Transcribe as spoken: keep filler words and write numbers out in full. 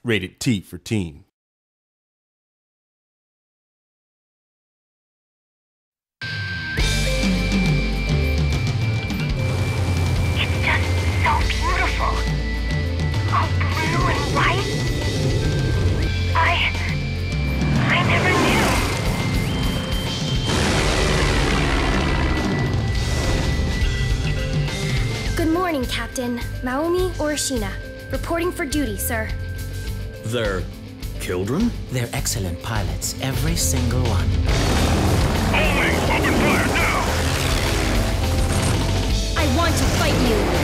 Rated T for teen. It's just so beautiful. All blue and white. I... I never knew. Good morning, Captain. Maomi or Ashina. Reporting for duty, sir. They're children? They're excellent pilots, every single one. Holding! Open fire now! I want to fight you!